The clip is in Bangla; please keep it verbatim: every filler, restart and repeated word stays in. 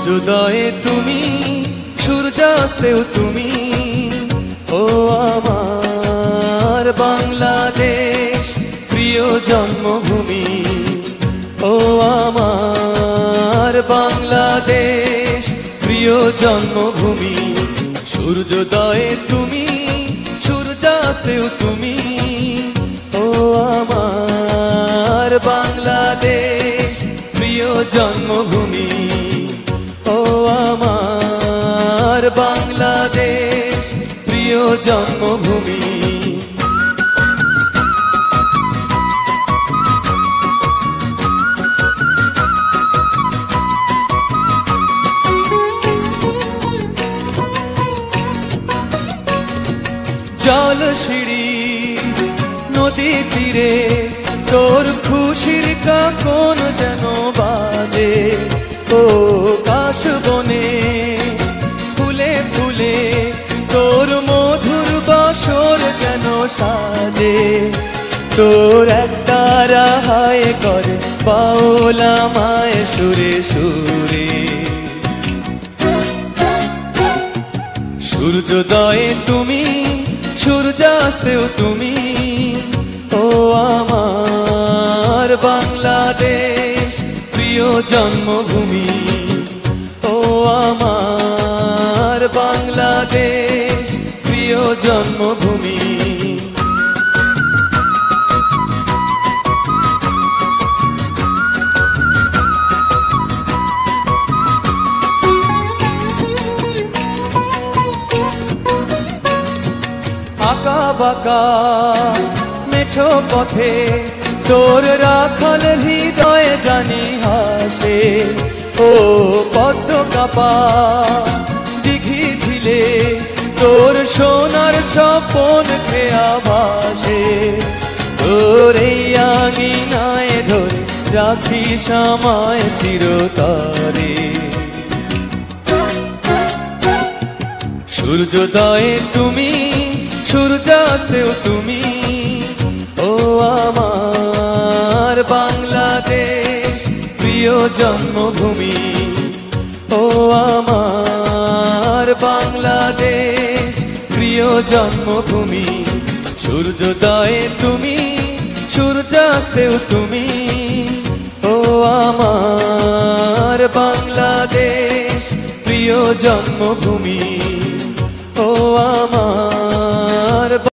সূর্যোদয়ে তুমি, সূর্যাস্তেও তুমি, ও আমার বাংলাদেশ প্রিয় জন্মভূমি। ও আমার বাংলাদেশ প্রিয় জন্মভূমি। সূর্যোদয়ে তুমি, সূর্যাস্তেও তুমি, ও আমার বাংলাদেশ প্রিয় জন্মভূমি। ও আমার বাংলাদেশ প্রিয় জন্মভূমি। জল সিঁড়ি নদী তীরে তোর খুশির কাকন যেন বাজে। ও কাশ বনে ফুলে ফুলে তোর মধুর বাসর যেন সাজে। তোর একটা রাহায় করে বাউলা মায় সুরে সুরে। সূর্যোদয়ে তুমি, সূর্যাস্তেও তুমি, ও আমার বাংলাদেশ প্রিয় জন্মভূমি। ও আমার বাংলাদেশ প্রিয় জন্মভূমি। আঁকা বাঁকা মেঠো পথে তোর রাখাল হৃদয়ে জানি হাসে। ও পদ্ম কাপা দিঘি ঝিলে তোর সোনার স্বপন খেয়া ভাসে। তোর এই আঙিনায় ধরে রাখি সময় চিরতরে। সূর্যোদয়ে তুমি, সূর্যাস্তেও তুমি, ও আমার বাংলাদেশ প্রিয় জন্মভূমি। ও আমার বাংলাদেশ প্রিয় জন্মভূমি। সূর্যোদয়ে তুমি, সূর্যাস্তেও তুমি, ও আমার বাংলাদেশ প্রিয় জন্মভূমি। ও আমার